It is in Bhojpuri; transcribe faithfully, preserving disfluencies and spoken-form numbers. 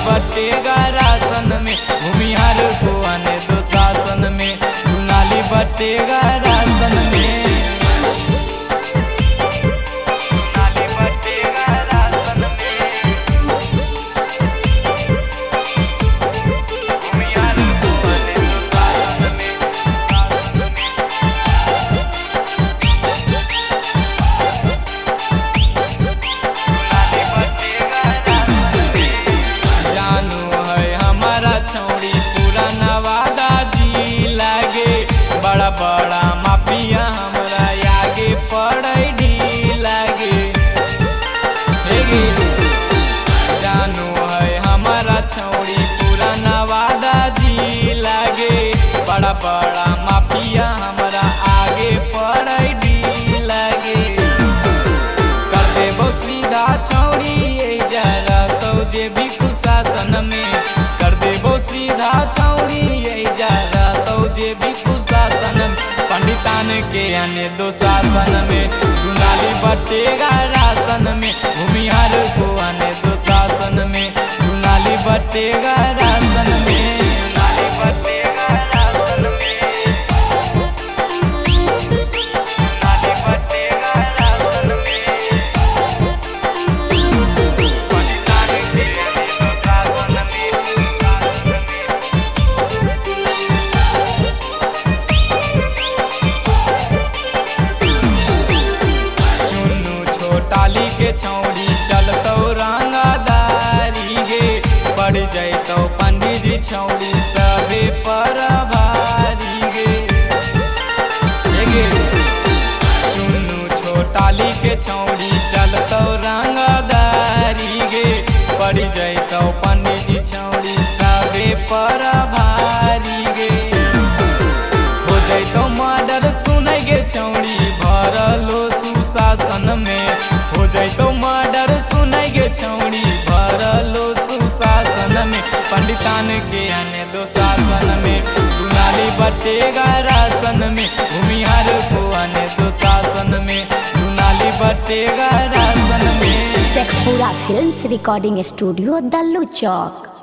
बटेगा राशन में, भूमिहार को आने दो शासन में, दुनाली बटेगा राशन में। बड़ा बड़ा माफिया हमरा आगे पड़े ढी लागे, जानू है हमारा छौड़ी पूरा नवादा जी लागे। बड़ा बड़ा माफिया हमरा आगे पड़े ढी लागे, कर देबो सीधा छौड़ी ये जरा तो जे भी कुशासन में, कर देबो सीधा छौड़ी ये जरा तो जे भी पंडितान के आने दो शासन में, दुनाली बटेगा राशन में, भूमिहार को आने दो शासन में, दुनाली बटेगा राशन में, दुनाली बटेगा राशन में, दुनाली बटेगा राशन में, पंडितान के आने दो शासन में, टाली के छौड़ी चलतो रंगदारी गे, बढ़ जैतो पंडित जी छौड़ी सबे पर भारी गे, चुन्नू छोटाली के छौड़ी चलतो रंगदारी गे, बढ़ जैतो पंडित जी छौड़ी सबे पर भारी गे, हो जैतो मर्डर सुनै गे छौड़ी भरलो सुशासन में, हो जैतो मर्डर सुनै गे छौड़ी भरलो सुशासन में, पंडितान के आने दो शासन में, दुनाली बटेगा राशन में, भूमिहार को आने दो शासन में, दुनाली बटेगा राशन में। Sheikhpura films recording studio Dallu चौक।